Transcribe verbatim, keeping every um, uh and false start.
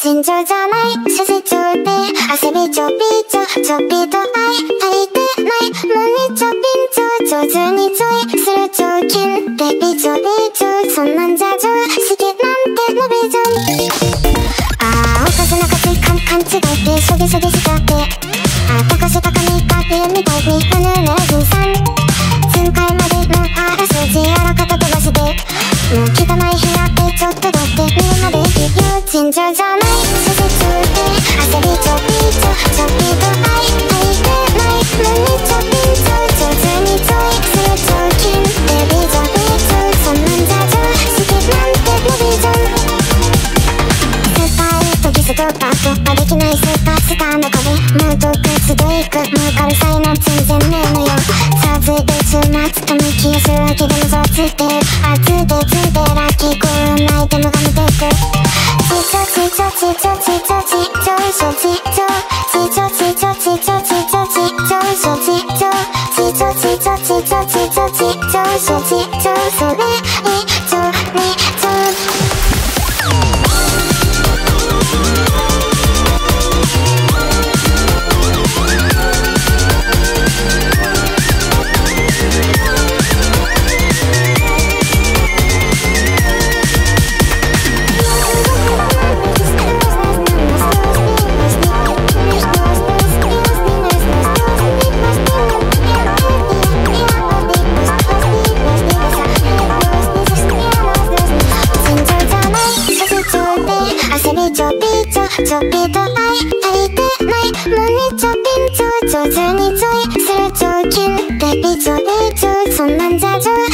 尋常じゃない指示中で焦りちょびちょちょびと愛足りてないもにちょびんちょ上手にちょいするちょ金でびちょびちょそんなんじゃ常識なんてのびじょんあーおかしなかつい勘勘違いでしょぎしょぎしちゃってあ高し高みかってみたいにうぬねじさん数回までのあらすじあらかた飛ばしてもう汚い部屋でちょっとだって見るまで言う尋常じゃない指示中で焦りちょびちょちょびと愛足りてないのにちょびんちょ上手にちょいするちょ金でびちょびちょそんなんじゃ常識なんてのびじょんスーパーエイトギスとか突破できないスーパースターの壁もう洞窟で行くもう軽さいの全然ねえのよさあついて週末と向き合うするわけでもそうついてるあついてついてラッキーコーンアイテムが見てくちちょちちょちちょちちょちちょしょちちょちちょちちょちちょちちょちちょしょちちょちちょちちょちちょちちょちちょしょちちょそれ以上にちょちょびちょびと愛足りてないのにちょびんちょ上手にちょいするちょ金でびちょびちょそんなんじゃ常